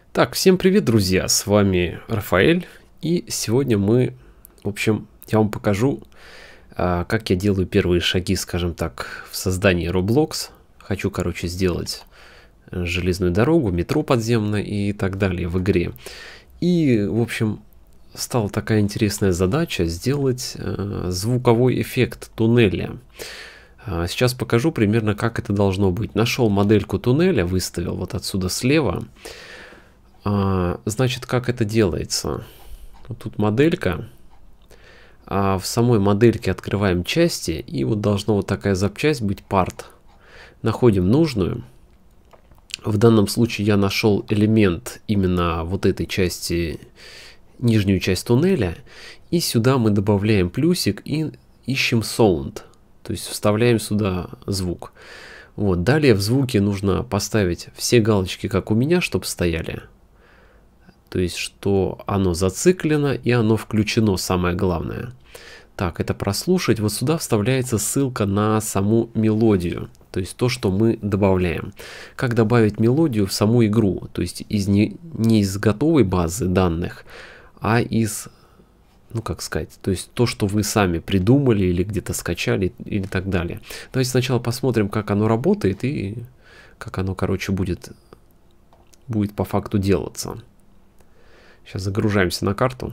Так, всем привет, друзья, с вами Рафаэль, и сегодня я вам покажу, как я делаю первые шаги, скажем так, в создании Roblox. Хочу, сделать железную дорогу, метро подземное и так далее в игре. И, стала такая интересная задача сделать звуковой эффект туннеля. Сейчас покажу примерно, как это должно быть. Нашел модельку туннеля, выставил вот отсюда слева. Значит, как это делается? Вот тут моделька. В самой модельке открываем части. И вот должна вот такая запчасть быть part. Находим нужную. В данном случае я нашел элемент именно вот этой части, нижнюю часть туннеля. И сюда мы добавляем плюсик и ищем sound. То есть вставляем сюда звук. Вот. Далее в звуке нужно поставить все галочки, как у меня, чтобы стояли. То есть, что оно зациклено и оно включено, самое главное. Так, это прослушать. Вот сюда вставляется ссылка на саму мелодию. То есть, то, что мы добавляем. Как добавить мелодию в саму игру? То есть, не из готовой базы данных, а из, то есть, то, что вы сами придумали или где-то скачали или так далее. Давайте сначала посмотрим, как оно работает и как оно, будет по факту делаться. Сейчас загружаемся на карту.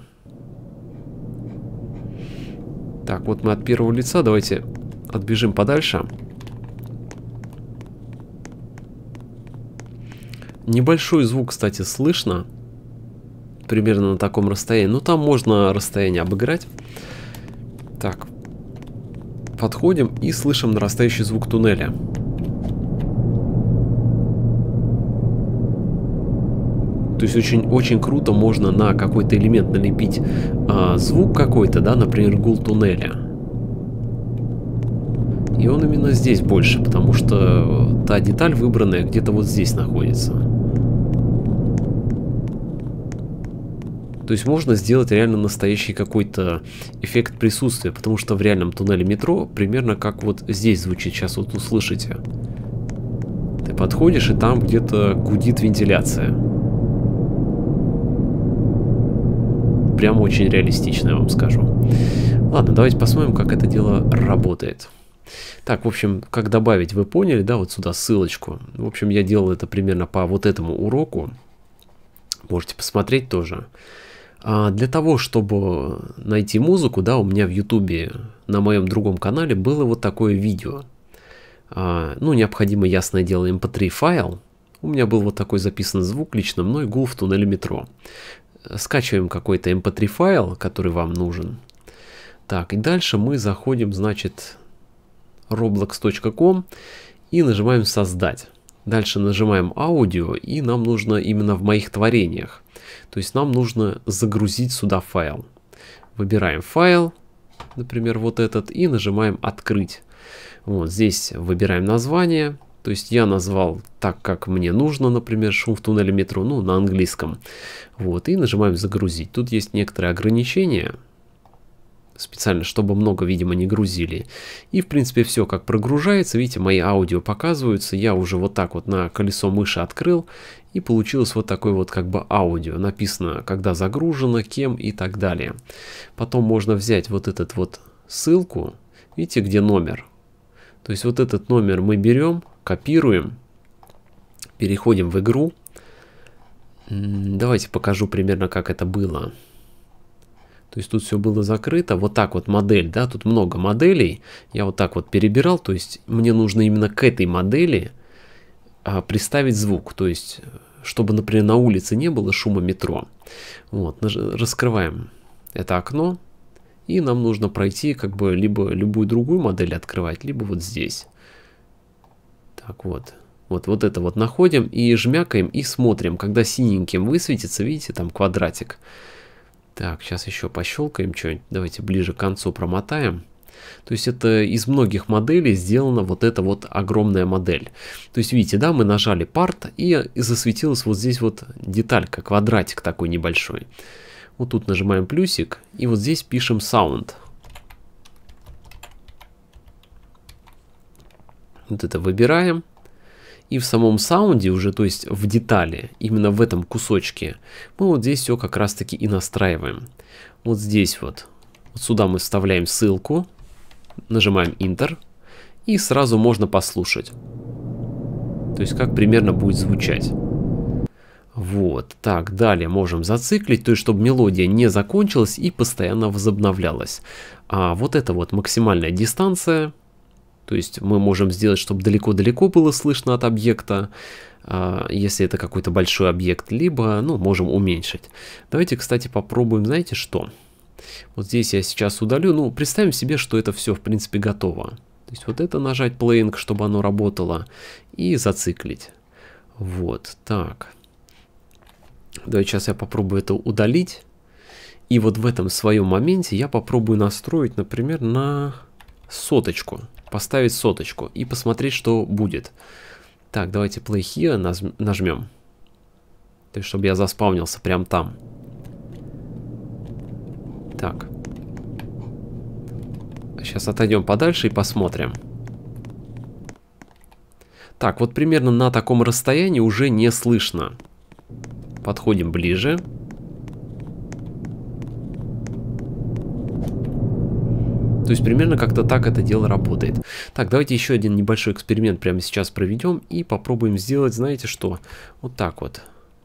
Так, вот мы от первого лица. Давайте отбежим подальше. Небольшой звук, кстати, слышно. Примерно на таком расстоянии. Ну, там можно расстояние обыграть. Так. Подходим и слышим нарастающий звук туннеля. То есть очень круто можно на какой-то элемент налепить звук какой-то, да, например, гул туннеля. И он именно здесь больше, потому что та деталь выбранная где-то вот здесь находится. То есть можно сделать реально настоящий какой-то эффект присутствия, потому что в реальном туннеле метро примерно как вот здесь звучит, сейчас вот услышите. Ты подходишь, и там где-то гудит вентиляция. Прям очень реалистично, я вам скажу. Ладно, давайте посмотрим, как это дело работает. Так, в общем, как добавить, вы поняли, да, вот сюда ссылочку. В общем, я делал это примерно по вот этому уроку. Можете посмотреть тоже. Для того, чтобы найти музыку, да, у меня в YouTube на моем другом канале было вот такое видео. Необходимо, ясное дело, MP3 файл. У меня был вот такой записан звук лично мной, гул в туннеле метро. Скачиваем какой-то MP3 файл, который вам нужен. Так, и дальше мы заходим, значит, roblox.com и нажимаем «Создать». Дальше нажимаем «Аудио», и нам нужно именно в моих творениях. То есть нам нужно загрузить сюда файл. Выбираем файл, например, вот этот, и нажимаем «Открыть». Вот здесь выбираем название. То есть я назвал так, как мне нужно, например, шум в туннеле метро, на английском. Вот, и нажимаем «Загрузить». Тут есть некоторые ограничения, специально, чтобы много, видимо, не грузили. И, в принципе, все как прогружается. Видите, мои аудио показываются. Я уже вот так вот на колесо мыши открыл, и получилось вот такое вот как бы аудио. Написано, когда загружено, кем и так далее. Потом можно взять вот этот вот ссылку. Видите, где номер? То есть вот этот номер мы берем, копируем, переходим в игру. Давайте покажу примерно, как это было. То есть тут все было закрыто. Вот так вот модель, да, тут много моделей. Я вот так вот перебирал. То есть мне нужно именно к этой модели приставить звук. То есть, чтобы, например, на улице не было шума метро. Вот, раскрываем это окно. И нам нужно пройти как бы либо любую другую модель открывать, либо вот здесь. Так вот. Вот это вот находим и жмякаем и смотрим. Когда синеньким высветится, видите, там квадратик. Так, сейчас еще пощелкаем что-нибудь. Давайте ближе к концу промотаем. То есть это из многих моделей сделана вот эта вот огромная модель. То есть видите, да, мы нажали Part и засветилась вот здесь вот деталька, квадратик такой небольшой. Вот тут нажимаем плюсик и вот здесь пишем Sound. Вот это выбираем. И в самом саунде уже, то есть в детали, именно в этом кусочке, мы вот здесь все как раз таки и настраиваем. Вот здесь вот сюда мы вставляем ссылку, нажимаем Enter, и сразу можно послушать. То есть как примерно будет звучать. Вот, так, далее можем зациклить, то есть чтобы мелодия не закончилась и постоянно возобновлялась. А вот это вот максимальная дистанция, то есть мы можем сделать, чтобы далеко-далеко было слышно от объекта, если это какой-то большой объект, либо, ну, можем уменьшить. Давайте, кстати, попробуем, знаете что? Вот здесь я сейчас удалю, ну, представим себе, что это все, в принципе, готово. То есть вот это нажать playing, чтобы оно работало, и зациклить. Вот, так. Давайте сейчас я попробую это удалить. И вот в этом своем моменте я попробую настроить, например, на 100. Поставить 100 и посмотреть, что будет. Так, давайте play here нажмем. То есть, чтобы я заспавнился прям там. Так. Сейчас отойдем подальше и посмотрим. Так, вот примерно на таком расстоянии уже не слышно. Подходим ближе. То есть примерно как-то так это дело работает. Так, давайте еще один небольшой эксперимент прямо сейчас проведем и попробуем сделать, знаете что? Вот так вот.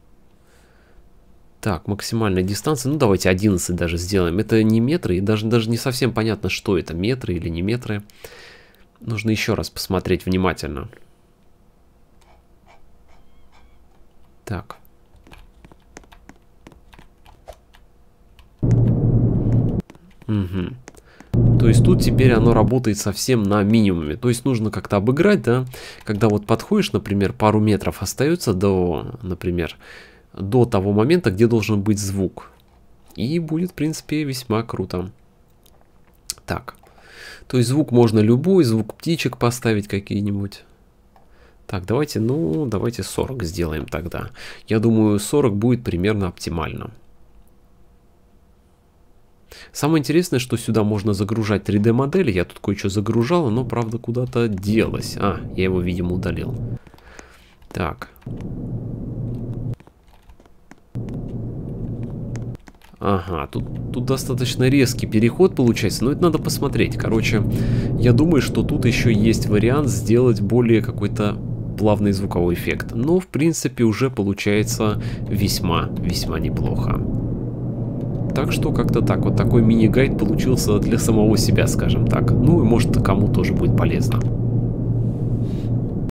Так, максимальная дистанция. Ну, давайте 11 даже сделаем. Это не метры, и даже не совсем понятно, что это, метры или не метры. Нужно еще раз посмотреть внимательно. Так. Угу. То есть тут теперь оно работает совсем на минимуме. То есть нужно как-то обыграть, да, когда вот подходишь, например, пару метров остается до, например, до того момента, где должен быть звук. И будет, в принципе, весьма круто. Так. То есть звук можно любой, звук птичек поставить какие-нибудь. Так, давайте, ну, давайте 40 сделаем тогда. Я думаю, 40 будет примерно оптимально. Самое интересное, что сюда можно загружать 3D-модели. Я тут кое-что загружал, но, правда, куда-то делось. А, я его, видимо, удалил. Так. Ага, тут достаточно резкий переход получается, но это надо посмотреть. Короче, я думаю, что тут еще есть вариант сделать более какой-то плавный звуковой эффект. Но, в принципе, уже получается весьма неплохо. Так что как-то так. Вот такой мини-гайд получился для самого себя, скажем так. Ну и может кому тоже будет полезно.